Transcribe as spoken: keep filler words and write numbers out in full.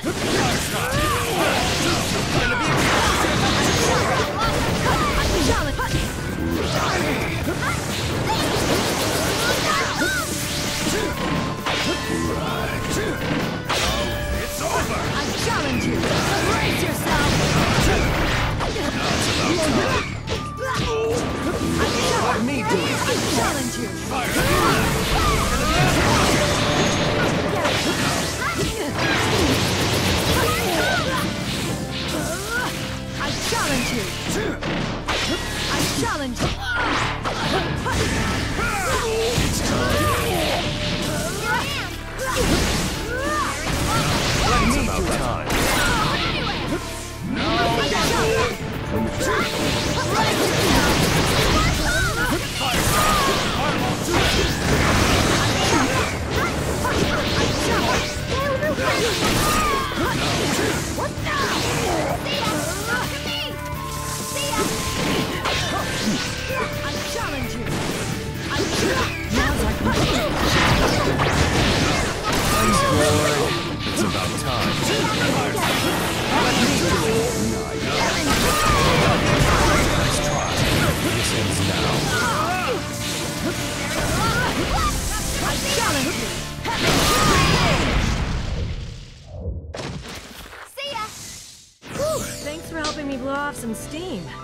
It's over! I challenge you! Brace yourself! Let me do it! I challenge you! I challenge you! I challenge you! Let me do it! Time. What now? See ya! See ya! I challenge you! I It's about time. Let me do it! Nice try. This ends now. I challenge you! See ya! Whew, thanks for helping me blow off some steam.